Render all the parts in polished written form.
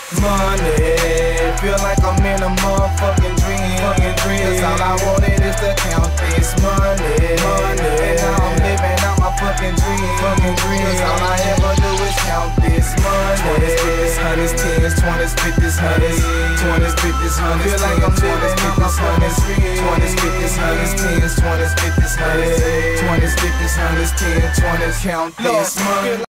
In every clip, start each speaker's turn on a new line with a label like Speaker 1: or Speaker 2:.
Speaker 1: Money, feel like I'm in a motherfucking dream. Cause all I wanted is to count this money. And now I'm living out my fucking dream. Cause all I ever do is count this money. 20s, 100s, 10s, 20s, 50s, 100s. 20s, 50s, 100s. Feel like I'm living out my fucking dream. 20s, 50s, 100s, 10s, 20s, 50s, 100s. 20s, 50s, 100s, 10s, 20s, count this money.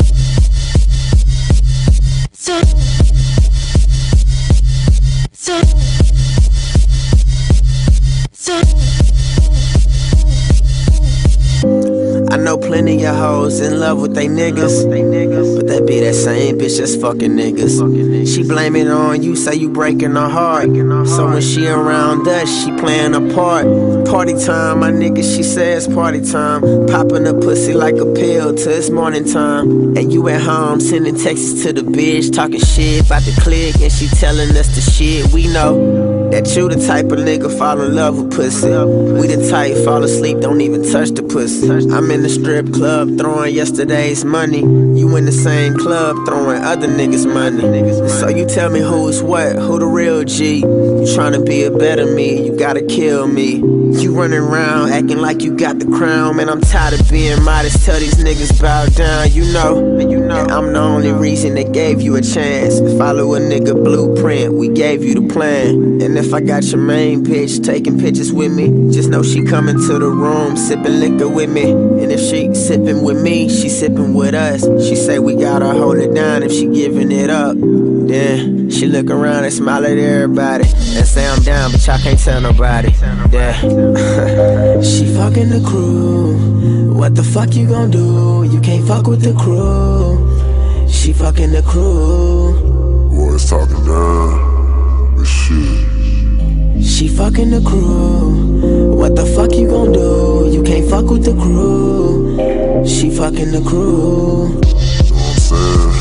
Speaker 2: I know plenty of hoes in love with they niggas, but that be that same bitch that's fucking niggas. She blame it on you, say you breaking her heart. So when she around us, she playing a part. Party time, my nigga, she says party time. Popping a pussy like a pill till it's morning time. And you at home sending texts to the bitch, talking shit about the clique, and she telling us the shit we know. That you the type of nigga fall in love with pussy. We the type fall asleep, don't even touch the pussy. I'm in the strip club throwing yesterday's money. You in the same club throwing other niggas' money. So you tell me who's what, who the real G? You tryna be a better me, you gotta kill me. You running around acting like you got the crown. Man, I'm tired of being modest, tell these niggas bow down. You know that I'm the only reason they gave you a chance. Follow a nigga blueprint, we gave you the plan. And if I got your main bitch taking pictures with me, just know she coming to the room sipping liquor with me. And if she sipping with me, she sipping with us. She say we gotta hold it down if she giving it up. Then she look around and smile at everybody and say I'm down, but y'all can't tell nobody. Yeah. She fucking the crew. What the fuck you gon' do? You can't fuck with the crew. She fucking the crew.
Speaker 3: Boys talking down, but shit.
Speaker 2: She fucking the crew. What the fuck you gon' do? You can't fuck with the crew. She fucking the crew.
Speaker 3: You know what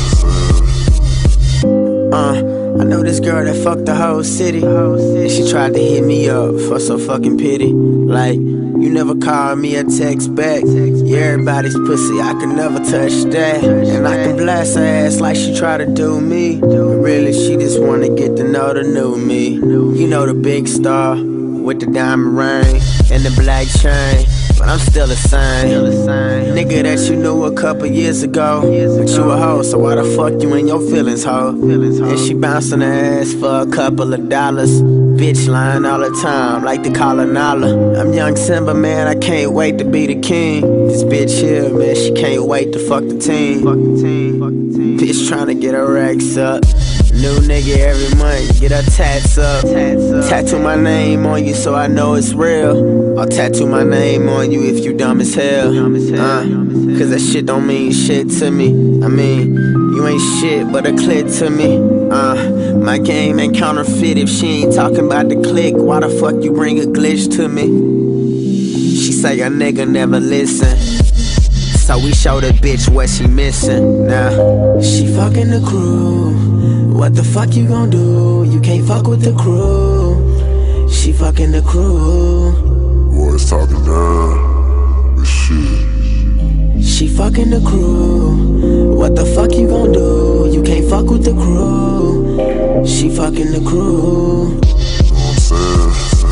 Speaker 3: I'm saying?
Speaker 2: I know this girl that fucked the whole city. And she tried to hit me up for some fucking pity. Like, you never called me or text back. Yeah, everybody's pussy, I can never touch that. And I can blast her ass like she tried to do me. But really, she just wanna get to know the new me. You know the big star with the diamond ring and the black chain, but I'm still the same nigga that you knew a couple years ago. But you a hoe, so why the fuck you in your feelings, hoe? And she bouncing her ass for a couple of dollars. Bitch lying all the time, like to call her Nala. I'm young Simba, man, I can't wait to be the king. This bitch here, man, she can't wait to fuck the team. Bitch tryna get her racks up. New nigga every month, get her tats up. Tattoo my name on you so I know it's real. I'll tattoo my name on you if you dumb as hell. Cause that shit don't mean shit to me. I mean, you ain't shit but a clit to me. My game ain't counterfeit if she ain't talking about the click. Why the fuck you bring a glitch to me? She say a nigga never listen, so we show the bitch what she missing. Now, she fucking the crew. What the fuck you gon' do? You can't fuck with the crew. She fucking the crew.
Speaker 3: Boys talking down, but shit.
Speaker 2: She fucking the crew. What the fuck you gon' do? You can't fuck with the crew. She fucking the crew.
Speaker 3: You know what I'm saying?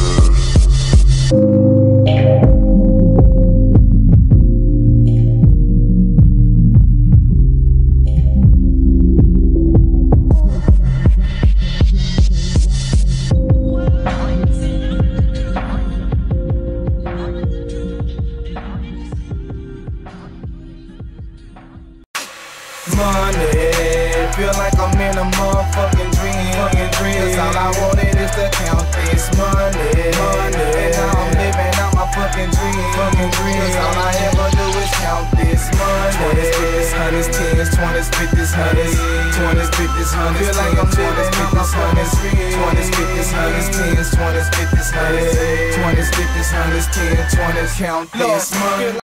Speaker 1: Money, feel like I'm in a motherfucking dream. Cause all I wanted is to count this money. And now I'm living out my fucking dream. Cause all I ever do is count this money. 20s, 50s, 100s, 10s, 20s, 50s, 100s. 20s, 50s, 100s. Feel like I'm living out my fucking dream. 20s, 50s, 100s, 10s, 20s, 50s, 100s. 20s, 50s, 100s, 10s, 20s, count this money.